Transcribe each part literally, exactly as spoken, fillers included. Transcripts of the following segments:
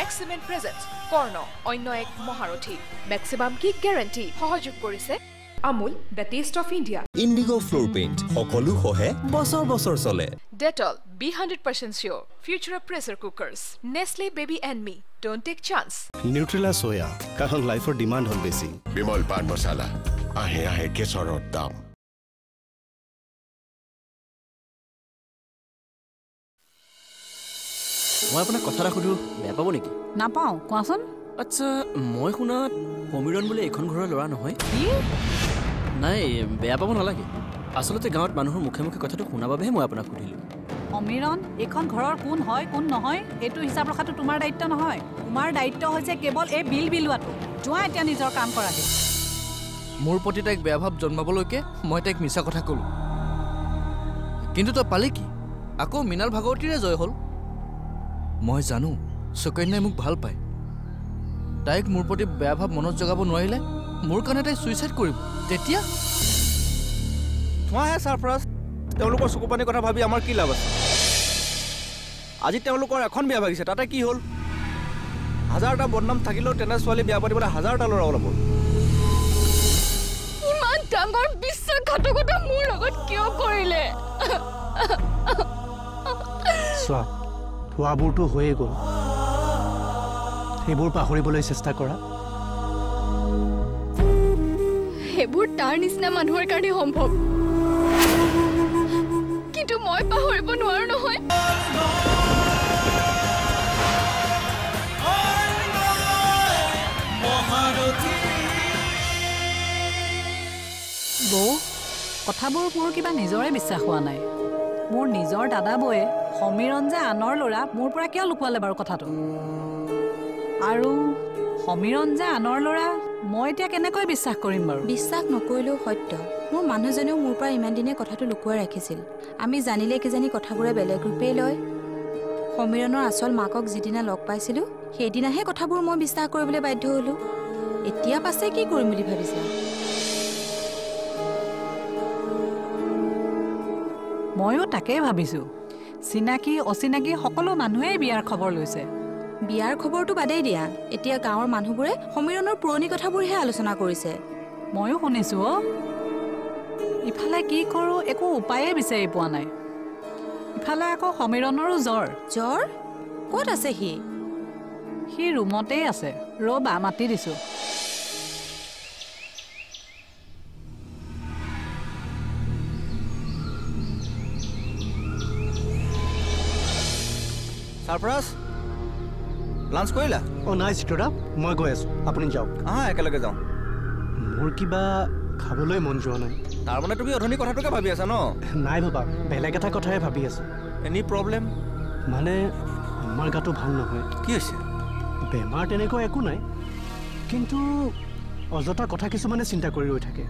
মেক্সিমেন প্ৰেজেন্টছ কৰ্ণ অন্য এক মহাৰথী মেক্সিমাম কি গ্যাৰান্টি সহযোগ কৰিছে Amul the taste of India Indigo floor paint সকলো সহে বছৰ বছৰ চলে Dettol be one hundred percent sure future pressure cookers Nestle baby and me don't take chance Nutrela soya কাৰণ লাইফৰ ডিমান্ড হল বেছি বিমল পান মছলা আহে আহে কেশৰৰ দাম মই আপোনাক কথা এটা সুধো বেয়া পাব নেকি নাপাওঁ কোৱাচোন আচ্ছা মই শুনাত সমীৰণ বোলে এখন ঘৰৰ ল'ৰা নহয় কি নাই বেয়া পাব নালাগে আচলতে গাঁৱত মানুহৰ মুখে মুখে কথাটো শুনা বাবেহে মই আপোনাক সুধিলোঁ সমীৰণ এইখন ঘৰৰ কোন হয় কোন নহয় এইটো হিচাপ ৰখাটো তোমাৰ দায়িত্ব নহয় তোমাৰ দায়িত্ব হৈছে কেৱল এই বিল বিলোৱাটো যোৱা এতিয়া নিজৰ কাম কৰাগে মোৰ প্ৰতি তাইক বেয়া ভাৱ জন্মাবলৈকে মই তাইক মিছা কথা ক'লোঁ কিন্তু তই পালি কি আকৌ মৃণাল ভাগৱতীৰে জয় হ'ল মই জানো সুকন্যাই মোক ভাল পায় তাইক মোৰ প্ৰতি বেয়া ভাৱ মনত জগাব নোৱাৰিলে মোৰ কাৰণে তাই ছুইচাইড কৰিব তেতিয়া তোমাৰহে ছাৰপ্ৰাইজ তেওঁলোকৰ চকুপানীৰ কথা ভাবি আমাৰ কি লাভ আছে আজি তেওঁলোকৰ এখন বিয়া ভাগিছে তাতে কি হ'ল হাজাৰটা বদনাম থাকিলেও তেনে ছোৱালী বিয়া পাতিবলৈ হাজাৰটা ল'ৰা ওলাব ইমান ডাঙৰ বিশ্বাসঘাতকতা মোৰ লগত কিয় কৰিলে চোৱা হোৱাবোৰতো হৈয়ে গ'ল সেইবোৰ পাহৰিবলৈ চেষ্টা কৰা সেইবোৰ তাৰ নিচিনা মানুহৰ কাৰণে সম্ভৱ কিন্তু মই পাহৰিব নোৱাৰো নহয় বৌ কথাবোৰ মোৰ কিবা নিজৰে বিশ্বাস হোৱা নাই মোৰ নিজৰ দাদা বৌয়ে সমীৰণ যে আনৰ ল'ৰা মোৰ পৰা কিয় লুকুৱালে বাৰু কথাটো আৰু সমীৰণ যে আনৰ ল'ৰা মই এতিয়া কেনেকৈ বিশ্বাস কৰিম বাৰু বিশ্বাস নকৰিলেও সত্য মোৰ মানুহজনেও মোৰ পৰা ইমান দিনে কথাটো লুকুৱাই ৰাখিছিল আমি জানিলে কিজানি কথাবোৰে বেলেগ ৰূপেই লয় সমীৰণৰ আচল মাকক যিদিনা লগ পাইছিলোঁ সেইদিনাহে কথাবোৰ মই বিশ্বাস কৰিবলৈ বাধ্য হ'লোঁ এতিয়া পাছে কি কৰিম বুলি ভাবিছা ময়ো তাকেই ভাবিছোঁ চিনাকি অচিনাকি সকলো মানুহেই বিয়াৰ খবৰ লৈছে বিয়াৰ খবৰটো বাদেই দিয়া এতিয়া গাঁৱৰ মানুহবোৰে সমীৰণৰ পুৰণি কথাবোৰহে আলোচনা কৰিছে ময়ো শুনিছোঁ অ ইফালে কি কৰোঁ একো উপায়েই বিচাৰি পোৱা নাই ইফালে আকৌ সমীৰণৰো জ্বৰ জ্বৰ ক'ত আছে সি সি ৰুমতেই আছে ৰ'বা মাতি দিছোঁ ছাৰপ্ৰাইজ লাঞ্চ কৰিলা অঁ নাই চিত্ৰদা মই গৈ আছোঁ আপুনি যাওক আহা একেলগে যাওঁ মোৰ কিবা খাবলৈ মন যোৱা নাই তাৰমানে তুমি অথনি কথাটোকে ভাবি আছা ন নাই বাবা বেলেগ এটা কথাই ভাবি আছোঁ এনি প্ৰব্লেম মানে আমাৰ গাটো ভাল নহয় কি হৈছে বেমাৰ তেনেকুৱা একো নাই কিন্তু অযথা কথা কিছুমানে চিন্তা কৰি ৰৈ থাকে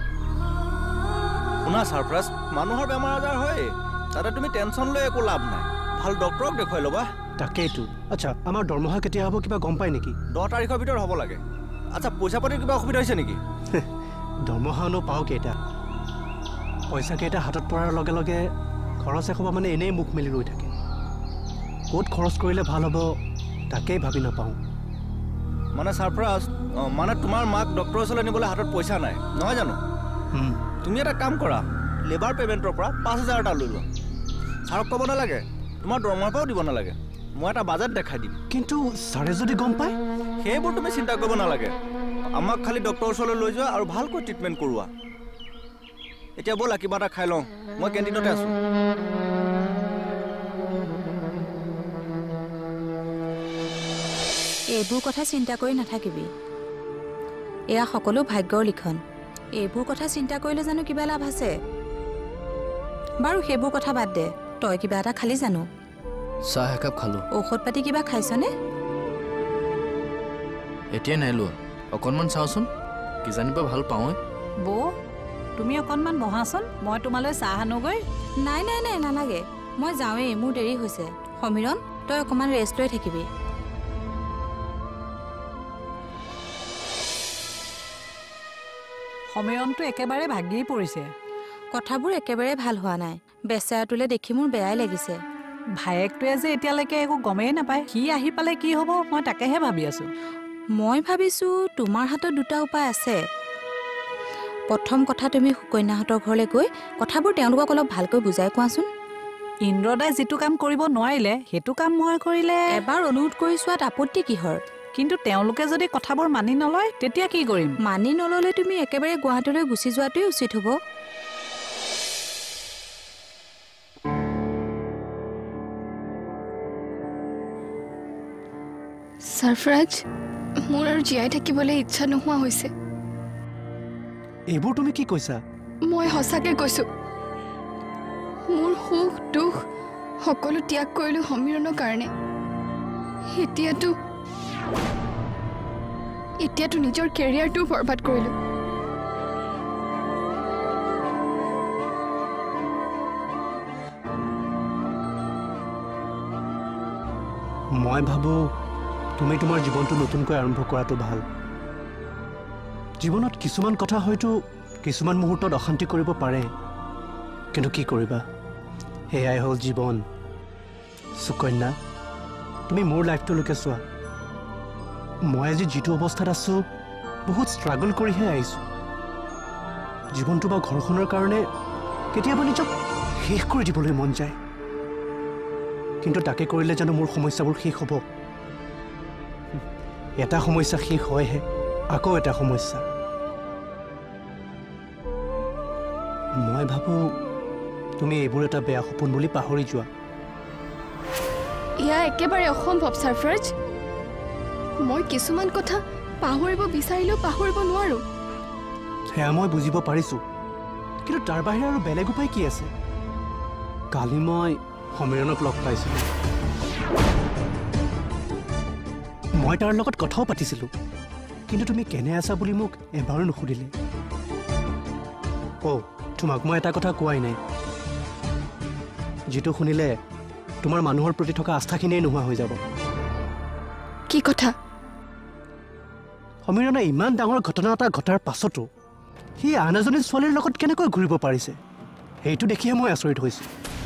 শুনা ছাৰপ্ৰাইজ মানুহৰ বেমাৰ আজাৰ হয় তাতে তুমি টেনশ্যন লৈ একো লাভ নাই ভাল ডক্টৰক দেখুৱাই ল'বা তাকেইতো আচ্ছা আমাৰ দৰমহা কেতিয়া হ'ব কিবা গম পায় নেকি দহ তাৰিখৰ ভিতৰত হ'ব লাগে আচ্ছা পইচা পাতিৰ কিবা অসুবিধা হৈছে নেকি দৰমহানো পাওঁ কেইটা পইচা কেইটা হাতত পৰাৰ লগে লগে খৰচ এসোপা মানে এনেই মুখ মেলি ৰৈ থাকে ক'ত খৰচ কৰিলে ভাল হ'ব তাকেই ভাবি নাপাওঁ মানে ছাৰপ্ৰাইজ মানে তোমাৰ মাক ডক্টৰৰ ওচৰলৈ নিবলৈ হাতত পইচা নাই নহয় জানো তুমি এটা কাম কৰা লেবাৰ পে'মেণ্টৰ পৰা পাঁচ হাজাৰ এটা লৈ লোৱা ছাৰক ক'ব নালাগে তোমাৰ দৰমহাৰ পৰাও দিব নালাগে মই এটা বাজেট দেখাই দিম কিন্তু ছাৰে যদি গম পায় সেইবোৰ তুমি চিন্তা কৰিব নালাগে আমাক খালি ডক্টৰৰ ওচৰলৈ লৈ যোৱা আৰু ভালকৈ ট্ৰিটমেণ্ট কৰোৱা এতিয়া ব'লা কিবা এটা খাই লওঁ মই কেণ্টিনতে আছোঁ এইবোৰ কথা চিন্তা কৰি নাথাকিবি এয়া সকলো ভাগ্যৰ লিখন এইবোৰ কথা চিন্তা কৰিলে জানো কিবা লাভ আছে বাৰু সেইবোৰ কথা বাদ দে তই কিবা এটা খালি জানো চাহ একাপ খালোঁ ঔষধ পাতি কিবা খাইছনে এতিয়াই নাই লোৱা অকণমান চাওঁচোন কিজানিবা ভাল পাওঁ বৌ তুমি অকণমান বহাচোন মই তোমালৈ চাহ আনোগৈ নাই নাই নাই নালাগে মই যাওঁৱেই মোৰ দেৰি হৈছে সমীৰণ তই অকণমান ৰেষ্ট লৈ থাকিবি সমীৰণটো একেবাৰে ভাগি পৰিছে কথাবোৰ একেবাৰে ভাল হোৱা নাই বেচেৰাটোলে দেখি মোৰ বেয়াই লাগিছে ভায়েকটোৱে যে এতিয়ালৈকে একো গমেই নাপায় সি আহি পালে কি হ'ব মই তাকেহে ভাবি আছোঁ মই ভাবিছোঁ তোমাৰ হাতত দুটা উপায় আছে প্ৰথম কথা তুমি সুকন্যাহঁতৰ ঘৰলৈ গৈ কথাবোৰ তেওঁলোকক অলপ ভালকৈ বুজাই কোৱাচোন ইন্দ্ৰদাই যিটো কাম কৰিব নোৱাৰিলে সেইটো কাম মই কৰিলে এবাৰ অনুৰোধ কৰি চোৱাত আপত্তি কিহৰ কিন্তু তেওঁলোকে যদি কথাবোৰ মানি নলয় তেতিয়া কি কৰিম মানি নল'লে তুমি একেবাৰে গুৱাহাটীলৈ গুচি যোৱাটোৱেই উচিত হ'ব সৰফৰাজ মোৰ আৰু জীয়াই থাকিবলৈ ইচ্ছা নোহোৱা হৈছে এইবোৰ তুমি কি কৈছা মই সঁচাকৈ কৈছোঁ মোৰ সুখ দুখ সকলো ত্যাগ কৰিলোঁ সমীৰণৰ কাৰণে এতিয়াতো এতিয়াতো নিজৰ কেৰিয়াৰটো বৰবাদ কৰিলোঁ মই ভাবোঁ তুমি তোমাৰ জীৱনটো নতুনকৈ আৰম্ভ কৰাটো ভাল জীৱনত কিছুমান কথা হয়তো কিছুমান মুহূৰ্তত অশান্তি কৰিব পাৰে কিন্তু কি কৰিবা সেয়াই হ'ল জীৱন সুকন্যা তুমি মোৰ লাইফটোলৈকে চোৱা মই আজি যিটো অৱস্থাত আছোঁ বহুত ষ্ট্ৰাগল কৰিহে আহিছোঁ জীৱনটো বা ঘৰখনৰ কাৰণে কেতিয়াবা নিজক শেষ কৰি দিবলৈ মন যায় কিন্তু তাকে কৰিলে জানো মোৰ সমস্যাবোৰ শেষ হ'ব এটা সমস্যা শেষ হয়হে আকৌ এটা সমস্যা মই ভাবোঁ তুমি এইবোৰ এটা বেয়া সপোন বুলি পাহৰি যোৱা এয়া একেবাৰে অসম্ভৱ সৰফৰাজ মই কিছুমান কথা পাহৰিব বিচাৰিলেও পাহৰিব নোৱাৰোঁ সেয়া মই বুজিব পাৰিছোঁ কিন্তু তাৰ বাহিৰে আৰু বেলেগ উপায় কি আছে কালি মই সমীৰণক লগ পাইছিলোঁ মই তাৰ লগত কথাও পাতিছিলোঁ কিন্তু তুমি কেনে আছা বুলি মোক এবাৰো নুসুধিলে অ' তোমাক মই এটা কথা কোৱাই নাই যিটো শুনিলে তোমাৰ মানুহৰ প্ৰতি থকা আস্থাখিনিয়েই নোহোৱা হৈ যাব কি কথা সমীৰণে ইমান ডাঙৰ ঘটনা এটা ঘটাৰ পাছতো সি আন এজনী ছোৱালীৰ লগত কেনেকৈ ঘূৰিব পাৰিছে সেইটো দেখিয়ে মই আচৰিত হৈছোঁ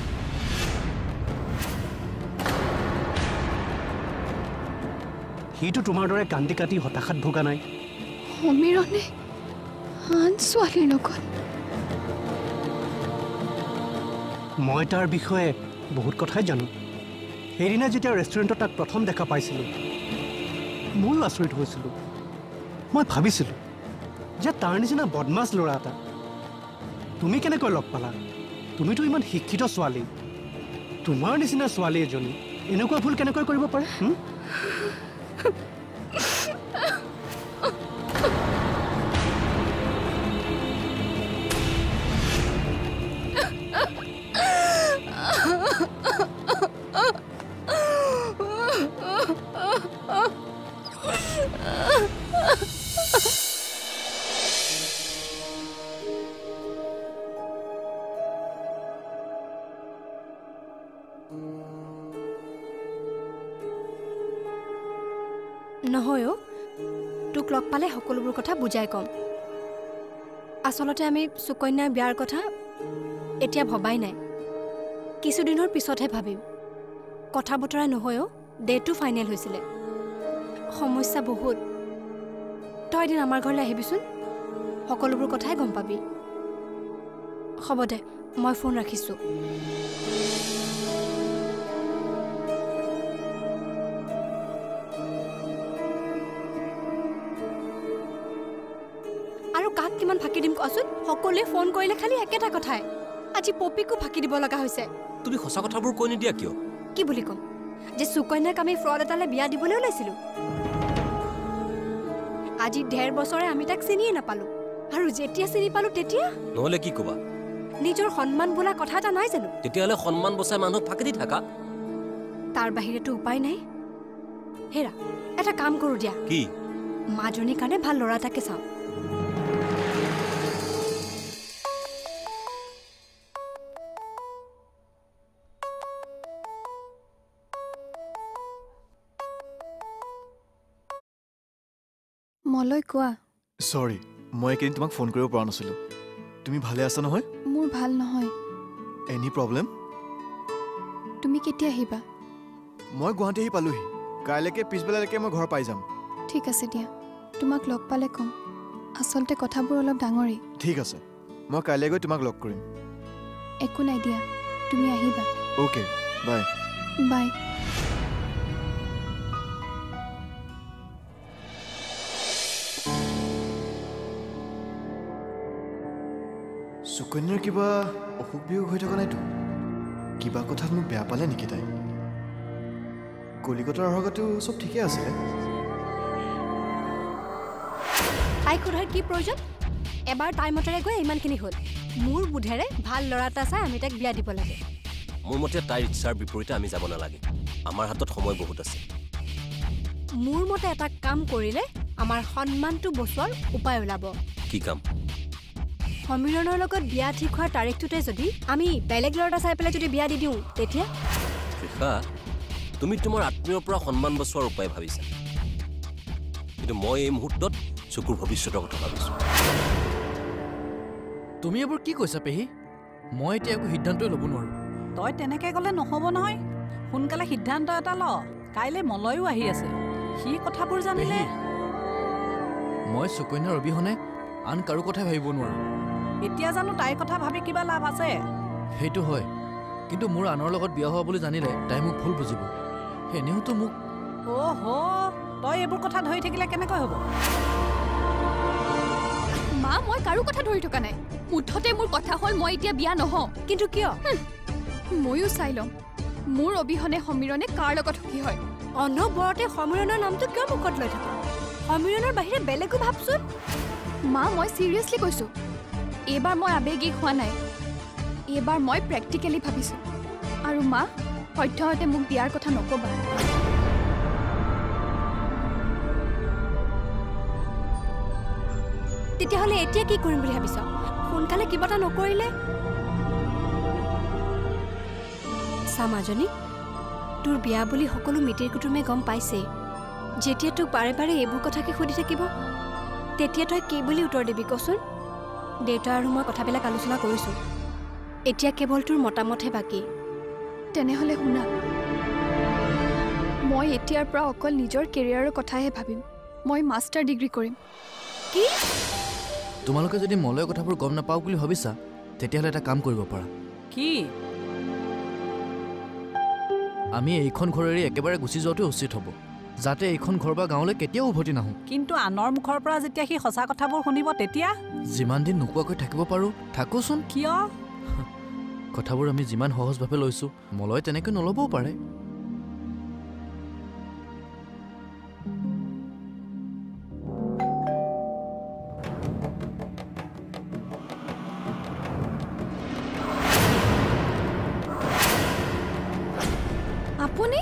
সিটো তোমাৰ দৰে কান্দি কাটি হতাশাত ভোগা নাই সমীৰণে আন ছোৱালীৰ লগত মই তাৰ বিষয়ে বহুত কথাই জানো সেইদিনা যেতিয়া ৰেষ্টুৰেণ্টত তাক প্ৰথম দেখা পাইছিলোঁ ময়ো আচৰিত হৈছিলোঁ মই ভাবিছিলোঁ যে তাৰ নিচিনা বদমাছ ল'ৰা এটা তুমি কেনেকৈ লগ পালা তুমিতো ইমান শিক্ষিত ছোৱালী তোমাৰ নিচিনা ছোৱালী এজনী এনেকুৱা ভুল কেনেকৈ কৰিব পাৰে নহয় অ' তোক লগ পালে সকলোবোৰ কথা বুজাই ক'ম আচলতে আমি সুকন্যাৰ বিয়াৰ কথা এতিয়া ভবাই নাই কিছুদিনৰ পিছতহে ভাবিম কথা বতৰা নহয় অ' ডেটো ফাইনেল হৈছিলে সমস্যা বহুত তই এদিন আমাৰ ঘৰলৈ আহিবিচোন সকলোবোৰ কথাই গম পাবি হ'ব দে মই ফোন ৰাখিছোঁ আৰু কাক কিমান ফাঁকি দিম কোৱাচোন সকলোৱে ফোন কৰিলে খালি একেটা কথাই আজি পপিকো ফাঁকি দিব লগা হৈছে তুমি সঁচা কথাবোৰ কৈ নিদিয়া কিয় কি বুলি ক'ম যে সুকন্যাক আমি ফ্ৰড এটালৈ বিয়া দিবলৈ ওলাইছিলোঁ আজি ডেৰ বছৰে আমি তাক চিনিয়ে নাপালোঁ আৰু যেতিয়া চিনি পালোঁ তেতিয়া নহ'লে কি ক'বা নিজৰ সন্মান বোলা কথা এটা নাই জানো তেতিয়াহ'লে সন্মান বচাই মানুহক ফাঁকি দি থাকা তাৰ বাহিৰেতো উপায় নাই হেৰা এটা কাম কৰোঁ দিয়া কি মাজনীৰ কাৰণে ভাল ল'ৰা এটাকে চাওঁ মলৈ কোৱা সৰি মই এইকেইদিন তোমাক ফোন কৰিব পৰা নাছিলোঁ তুমি ভালে আছা নহয় মোৰ ভাল নহয় এনি প্ৰব্লেম তুমি কেতিয়া আহিবা? মই গুৱাহাটী আহি পালোহি। কাইলৈকে পিছবেলালৈকে মই ঘৰ পাই যাম। ঠিক আছে দিয়া, তোমাক লগ পালে ক'ম। আচলতে কথাবোৰ অলপ ডাঙৰেই। ঠিক আছে, মই কাইলৈ গৈ তোমাক লগ কৰিম। একো নাই দিয়া, তুমি আহিবা। অ'কে, বাই। বাই। সুকন্যাৰ কিবা অসুখ বিসুখ হৈ থকা নাইতো? কিবা কথাত মোক বেয়া পালে নেকি তাই? কলিকতাৰ অহাগতো চব ঠিকে আছিলে। তাইক সোধাৰ কি প্ৰয়োজন? এবাৰ টাইমতেৰে গৈ ইমানখিনি হ'ল। মোৰ বুধেৰে ভাল ল'ৰা এটা চাই আমি তাইক বিয়া দিব লাগে। মোৰ মতে তাইৰ ইচ্ছাৰ বিপৰীতে আমি যাব নালাগে। আমাৰ হাতত সময় বহুত আছে। মোৰ মতে এটা কাম কৰিলে আমাৰ সন্মানটো বচোৱাৰ উপায় ওলাব। কি কাম? সমীৰণৰ লগত বিয়া ঠিক হোৱাৰ তাৰিখটোতে যদি আমি বেলেগ ল'ৰা এটা চাই পেলাই যদি বিয়া দি দিওঁ তেতিয়া? ৰেখা, তুমি তোমাৰ আত্মীয়ৰ পৰা সন্মান বচোৱাৰ উপায় ভাবিছা, কিন্তু মই এই মুহূৰ্তত চকুৰ ভৱিষ্যতৰ কথা ভাবিছোঁ। তুমি এইবোৰ কি কৈছা পেহী? মই এতিয়া একো সিদ্ধান্তই ল'ব নোৱাৰোঁ। তই তেনেকৈ গ'লে নহ'ব নহয়। সোনকালে সিদ্ধান্ত এটা ল। কাইলৈ মলয়ো আহি আছে, সি কথাবোৰ জানিলে। মই সুকন্যাৰ অবিহনে আন কাৰো কথাই ভাবিব নোৱাৰোঁ। এতিয়া জানো তাইৰ কথা ভাবি কিবা লাভ আছে? সেইটো হয়, কিন্তু মোৰ আনৰ লগত বিয়া হোৱা বুলি জানিলে তাই মোক ভুল বুজিব। এনেওতো মোক অহ, তই এইবোৰ কথা ধৰি থাকিলে কেনেকৈ হ'ব? মা, মই কাৰো কথা ধৰি থকা নাই। মুঠতে মোৰ কথা হ'ল মই এতিয়া বিয়া নহওঁ। কিন্তু কিয়? ময়ো চাই ল'ম মোৰ অবিহনে সমীৰণে কাৰ লগত সুখী হয়। অনবৰতে সমীৰণৰ নামটো কিয় মুখত লৈ থাকা? সমীৰণৰ বাহিৰে বেলেগো ভাবচোন। মা, মই চিৰিয়াছলি কৈছোঁ। এইবাৰ মই আৱেগিক হোৱা নাই, এইবাৰ মই প্ৰেক্টিকেলি ভাবিছোঁ। আৰু মা, সত্যহতে মোক বিয়াৰ কথা নক'বা। তেতিয়াহ'লে এতিয়া কি কৰিম বুলি ভাবিছ? সোনকালে কিবা এটা নকৰিলে? চা মাজনী, তোৰ বিয়া বুলি সকলো মিতিৰ কুটুমে গম পাইছেই। যেতিয়া তোক বাৰে বাৰে এইবোৰ কথাকে সুধি থাকিব তেতিয়া তই কি বুলি উত্তৰ দিবি কচোন? দেউতা আৰু মই কথাবিলাক আলোচনা কৰিছোঁ। এতিয়া কেৱল তোৰ মতামতহে বাকী। তেনেহ'লে শুনা, মই এতিয়াৰ পৰা অকল নিজৰ কেৰিয়াৰৰ কথাহে ভাবিম। মই মাষ্টাৰ ডিগ্ৰী কৰিম। কি? তোমালোকে যদি মলয়ৰ কথাবোৰ গম নাপাওঁ বুলি ভাবিছা, তেতিয়াহ'লে এটা কাম কৰিব পাৰা। কি? আমি এইখন ঘৰেৰে একেবাৰে গুচি যোৱাটো উচিত হ'ব, যাতে এইখন ঘৰ বা গাঁৱলৈ কেতিয়াও উভতি নাহোঁ। কিন্তু আনৰ মুখৰ পৰা যেতিয়া সি সঁচা কথাবোৰ শুনিব তেতিয়া? যিমান দিন নোকোৱাকৈ থাকিব পাৰোঁ থাকোচোন। কিয়? কথাবোৰ আমি যিমান সহজভাৱে লৈছোঁ, মলয় তেনেকৈ নল'বও পাৰে। আপুনি?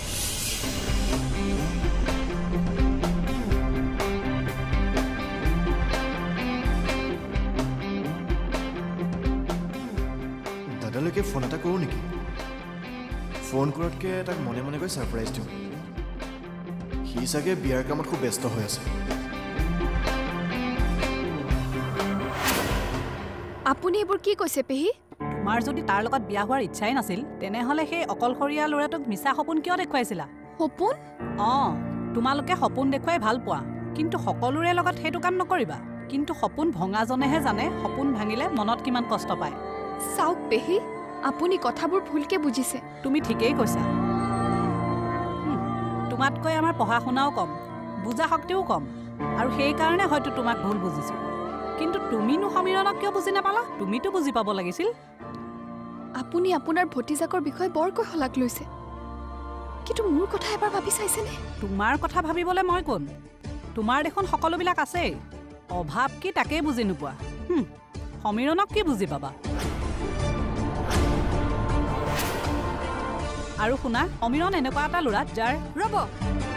দাদালৈকে ফোন এটা কৰোঁ নেকি? ফোন কৰাতকৈ তাক মনে মনে গৈ ছাৰপ্ৰাইজ দিওঁ। সি চাগে বিয়াৰ কামত খুব ব্যস্ত হৈ আছে। আপুনি এইবোৰ কি কৈছে পেহী? তোমাৰ যদি তাৰ লগত বিয়া হোৱাৰ ইচ্ছাই নাছিল, তেনেহ'লে সেই অকলশৰীয়া ল'ৰাটোক মিছা সপোন কিয় দেখুৱাইছিলা? সপোন? অঁ, তোমালোকে সপোন দেখুৱাই ভাল পোৱা, কিন্তু সকলোৰে লগত সেইটো কাম নকৰিবা। কিন্তু সপোন ভঙাজনেহে জানে সপোন ভাঙিলে মনত কিমান কষ্ট পায়। চাওক পেহী, আপুনি কথাবোৰ ভুলকৈ বুজিছে। তুমি ঠিকেই কৈছা। তোমাতকৈ আমাৰ পঢ়া শুনাও কম, বুজা শক্তিও কম, আৰু সেইকাৰণে হয়তো তোমাক ভুল বুজিছোঁ। কিন্তু তুমিনো সমীৰণক কিয় বুজি নাপালা? তুমিতো বুজি পাব লাগিছিল। আপুনি আপোনাৰ ভতিজাকৰ বিষয়ে বৰকৈ শলাগ লৈছে, কিন্তু মোৰ কথা এবাৰ ভাবি চাইছেনে? তোমাৰ কথা ভাবিবলৈ মই কোন? তোমাৰ দেখোন সকলোবিলাক আছেই। অভাৱ কি তাকেই বুজি নোপোৱা। সমীৰণক কি বুজি পাবা? আৰু শুনা, সমীৰণ এনেকুৱা এটা ল'ৰা যাৰ ৰ'ব